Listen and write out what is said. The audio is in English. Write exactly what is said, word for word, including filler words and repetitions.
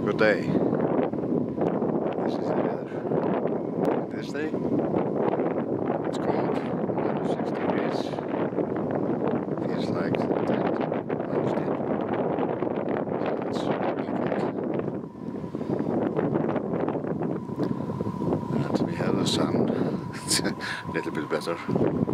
Good day. This is the weather. This day it's cold, minus six degrees. Feels like the tent launched in. So it's really cold. And we have the sun. It's a little bit better.